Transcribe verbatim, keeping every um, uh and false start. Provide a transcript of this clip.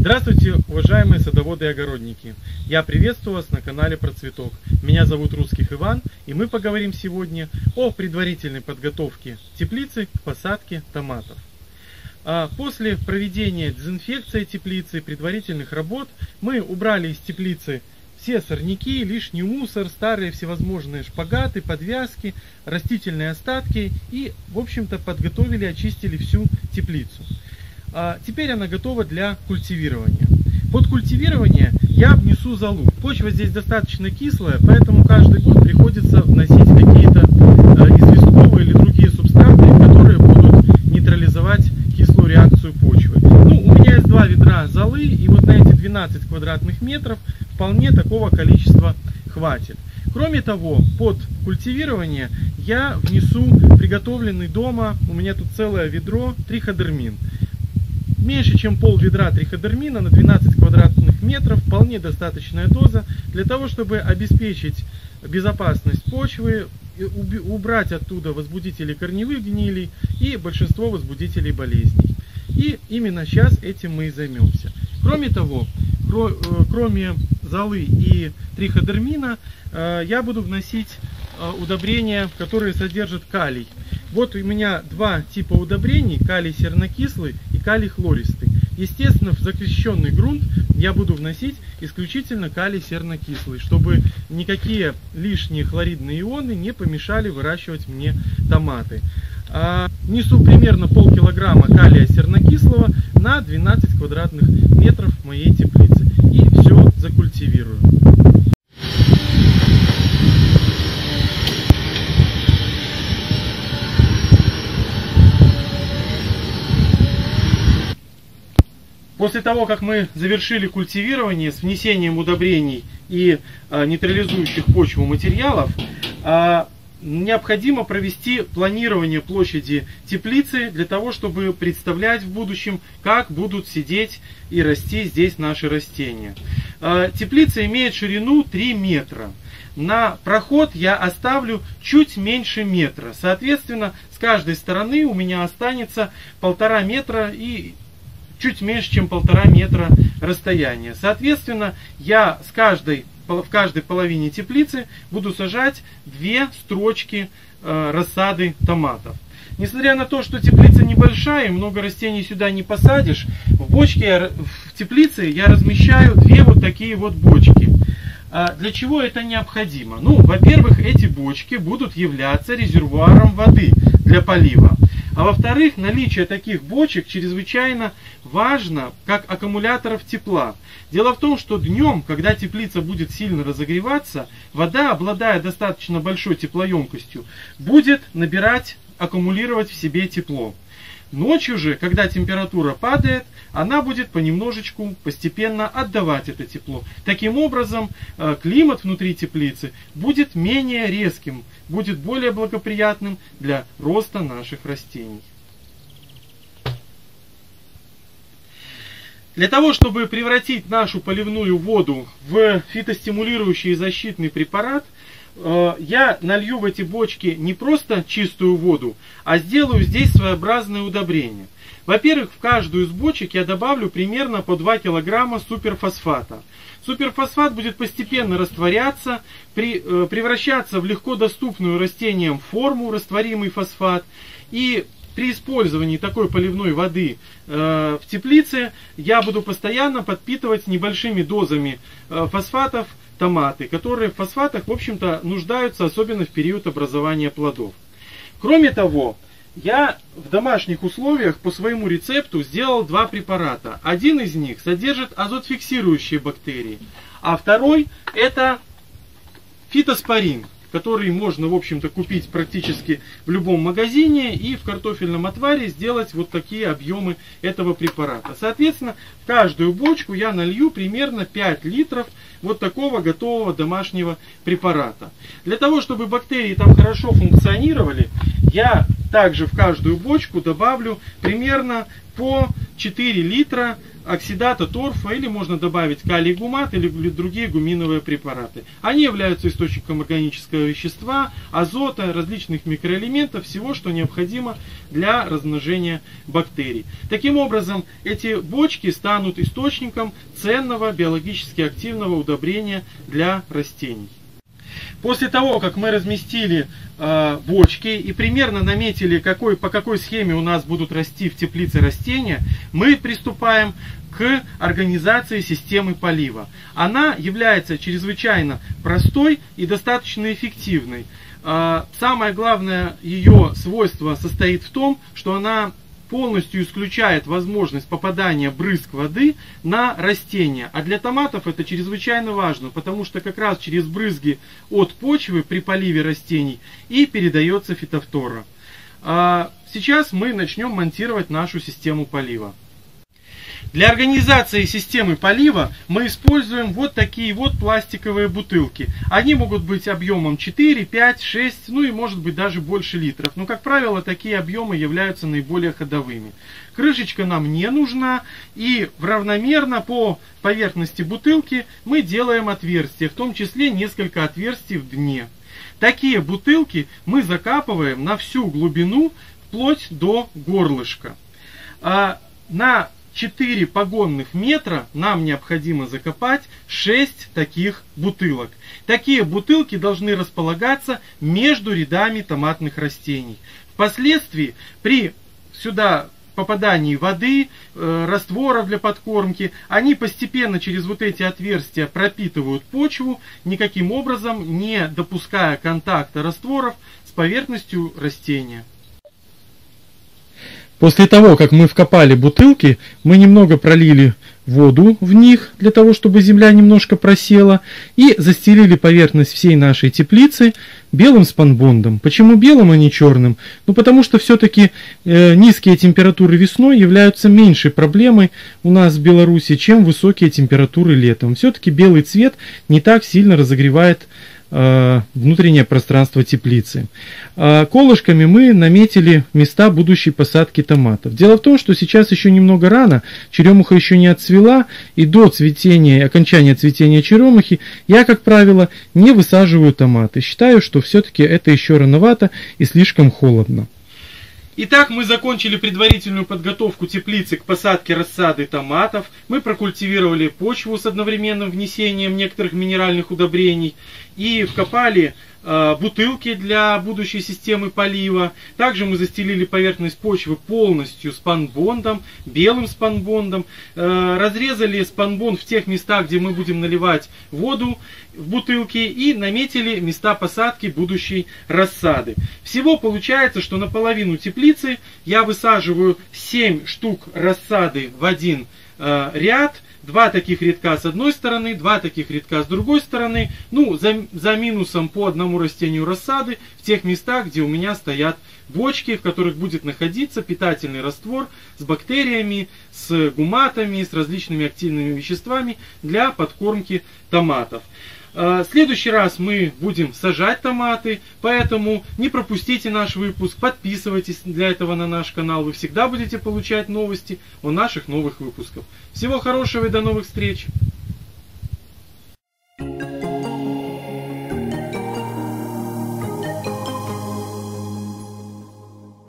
Здравствуйте, уважаемые садоводы и огородники! Я приветствую вас на канале Про Цветок. Меня зовут Русских Иван, и мы поговорим сегодня о предварительной подготовке теплицы к посадке томатов. После проведения дезинфекции теплицы, предварительных работ, мы убрали из теплицы все сорняки, лишний мусор, старые всевозможные шпагаты, подвязки, растительные остатки и, в общем-то, подготовили, очистили всю теплицу. А теперь она готова для культивирования. Под культивирование я внесу золу. Почва здесь достаточно кислая, поэтому каждый год приходится вносить какие-то известковые или другие субстраты, которые будут нейтрализовать кислую реакцию почвы. Ну, у меня есть два ведра золы, и вот на эти двенадцать квадратных метров вполне такого количества хватит. Кроме того, под культивирование я внесу приготовленный дома, у меня тут целое ведро, триходермин. Меньше чем пол ведра триходермина на двенадцать квадратных метров, вполне достаточная доза для того, чтобы обеспечить безопасность почвы, убрать оттуда возбудители корневых гнилей и большинство возбудителей болезней. И именно сейчас этим мы и займемся. Кроме того, кроме золы и триходермина, я буду вносить удобрения, которые содержат калий. Вот у меня два типа удобрений: калий сернокислый и калий хлористый. Естественно, в закрещенный грунт я буду вносить исключительно калий сернокислый, чтобы никакие лишние хлоридные ионы не помешали выращивать мне томаты. А, несу примерно полкилограмма калия сернокислого на двенадцать квадратных метров моей теплицы. И все закультивирую. После того, как мы завершили культивирование с внесением удобрений и а, нейтрализующих почву материалов, а, необходимо провести планирование площади теплицы для того, чтобы представлять в будущем, как будут сидеть и расти здесь наши растения. А, теплица имеет ширину три метра. На проход я оставлю чуть меньше метра. Соответственно, с каждой стороны у меня останется полтора метра и чуть меньше, чем полтора метра расстояния. Соответственно, я с каждой, в каждой половине теплицы буду сажать две строчки э, рассады томатов. Несмотря на то, что теплица небольшая и много растений сюда не посадишь, в бочке, в теплице я размещаю две вот такие вот бочки. А для чего это необходимо? Ну, во-первых, эти бочки будут являться резервуаром воды для полива. А во-вторых, наличие таких бочек чрезвычайно важно как аккумуляторов тепла. Дело в том, что днем, когда теплица будет сильно разогреваться, вода, обладая достаточно большой теплоемкостью, будет набирать, аккумулировать в себе тепло. Ночью же, когда температура падает, она будет понемножечку, постепенно отдавать это тепло. Таким образом, климат внутри теплицы будет менее резким, будет более благоприятным для роста наших растений. Для того, чтобы превратить нашу поливную воду в фитостимулирующий и защитный препарат, я налью в эти бочки не просто чистую воду, а сделаю здесь своеобразное удобрение. Во-первых, в каждую из бочек я добавлю примерно по два килограмма суперфосфата. Суперфосфат будет постепенно растворяться, при, э, превращаться в легко доступную растениям форму, растворимый фосфат. И при использовании такой поливной воды э, в теплице я буду постоянно подпитывать небольшими дозами э, фосфатов томаты, которые в фосфатах, в общем-то, нуждаются, особенно в период образования плодов. Кроме того, я в домашних условиях по своему рецепту сделал два препарата. Один из них содержит азотфиксирующие бактерии, а второй это фитоспорин, который можно, в общем-то, купить практически в любом магазине и в картофельном отваре сделать вот такие объемы этого препарата. Соответственно, в каждую бочку я налью примерно пять литров вот такого готового домашнего препарата. Для того, чтобы бактерии там хорошо функционировали, я также в каждую бочку добавлю примерно по четыре литра оксидата торфа, или можно добавить калий гумат или другие гуминовые препараты. Они являются источником органического вещества, азота, различных микроэлементов, всего, что необходимо для размножения бактерий. Таким образом, эти бочки станут источником ценного биологически активного удобрения для растений. После того, как мы разместили э, бочки и примерно наметили, какой, по какой схеме у нас будут расти в теплице растения, мы приступаем к организации системы полива. Она является чрезвычайно простой и достаточно эффективной. Э, самое главное ее свойство состоит в том, что она полностью исключает возможность попадания брызг воды на растения. А для томатов это чрезвычайно важно, потому что как раз через брызги от почвы при поливе растений и передается фитофтора. Сейчас мы начнем монтировать нашу систему полива. Для организации системы полива мы используем вот такие вот пластиковые бутылки. Они могут быть объемом четыре, пять, шесть, ну и может быть даже больше литров. Но, как правило, такие объемы являются наиболее ходовыми. Крышечка нам не нужна, и равномерно по поверхности бутылки мы делаем отверстия, в том числе несколько отверстий в дне. Такие бутылки мы закапываем на всю глубину, вплоть до горлышка. А на четыре погонных метра нам необходимо закопать шесть таких бутылок. Такие бутылки должны располагаться между рядами томатных растений. Впоследствии при сюда попадании воды, э, растворов для подкормки, они постепенно через вот эти отверстия пропитывают почву, никаким образом не допуская контакта растворов с поверхностью растения. После того, как мы вкопали бутылки, мы немного пролили воду в них, для того, чтобы земля немножко просела, и застелили поверхность всей нашей теплицы белым спанбондом. Почему белым, а не черным? Ну, потому что все-таки э, низкие температуры весной являются меньшей проблемой у нас в Беларуси, чем высокие температуры летом. Все-таки белый цвет не так сильно разогревает внутреннее пространство теплицы. Колышками мы наметили места будущей посадки томатов. Дело в том, что сейчас еще немного рано, черемуха еще не отцвела, и до цветения, окончания цветения черемухи я, как правило, не высаживаю томаты. Считаю, что все-таки это еще рановато и слишком холодно. Итак, мы закончили предварительную подготовку теплицы к посадке рассады томатов. Мы прокультивировали почву с одновременным внесением некоторых минеральных удобрений и вкопали э, бутылки для будущей системы полива. Также мы застелили поверхность почвы полностью спанбондом, белым спанбондом. Э, разрезали спанбонд в тех местах, где мы будем наливать воду в бутылки, и наметили места посадки будущей рассады. Всего получается, что на половину теплицы я высаживаю семь штук рассады в один э, ряд. Два таких рядка с одной стороны, два таких рядка с другой стороны. Ну, за, за минусом по одному растению рассады в тех местах, где у меня стоят бочки, в которых будет находиться питательный раствор с бактериями, с гуматами, с различными активными веществами для подкормки томатов. В следующий раз мы будем сажать томаты, поэтому не пропустите наш выпуск, подписывайтесь для этого на наш канал, вы всегда будете получать новости о наших новых выпусках. Всего хорошего и до новых встреч!